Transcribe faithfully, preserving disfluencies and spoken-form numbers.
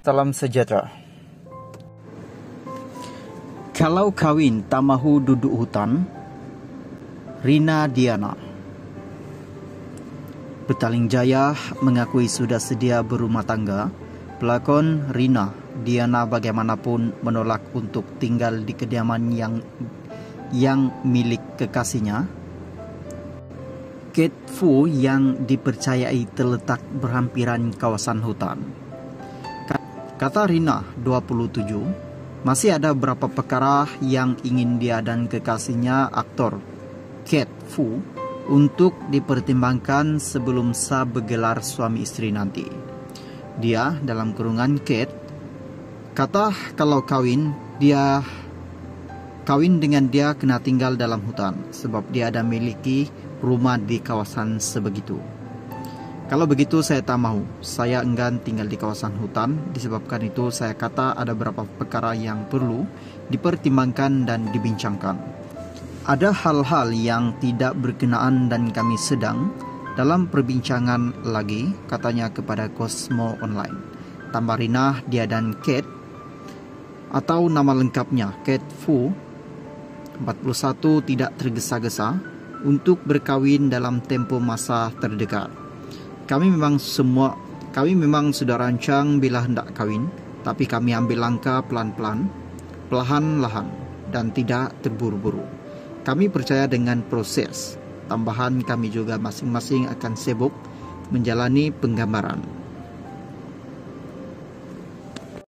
Salam sejahtera. Kalau kawin tak mahu duduk hutan, Rina Diana. Petaling Jaya mengakui sudah sedia berumah tangga. Pelakon Rina Diana bagaimanapun menolak untuk tinggal di kediaman yang yang milik kekasihnya, Kate Fu, yang dipercayai terletak berhampiran kawasan hutan. Kata Rina, dua puluh tujuh, masih ada beberapa perkara yang ingin dia dan kekasihnya, aktor Kate Fu, untuk dipertimbangkan sebelum sah bergelar suami istri nanti. Dia, dalam kurungan Kate, kata kalau kawin, dia kawin dengan dia kena tinggal dalam hutan, sebab dia ada miliki rumah di kawasan sebegitu. Kalau begitu saya tak mahu, saya enggan tinggal di kawasan hutan. Disebabkan itu saya kata ada beberapa perkara yang perlu dipertimbangkan dan dibincangkan. Ada hal-hal yang tidak berkenaan dan kami sedang dalam perbincangan lagi, katanya kepada Cosmo Online. Tambah Rina, dia dan Kate, atau nama lengkapnya Kate Fu, empat puluh satu, tidak tergesa-gesa untuk berkawin dalam tempo masa terdekat. Kami memang semua kami memang sudah rancang bila hendak kawin, tapi kami ambil langkah pelan-pelan, perlahan-lahan, dan tidak terburu-buru. Kami percaya dengan proses. Tambahan, kami juga masing-masing akan sibuk menjalani penggambaran.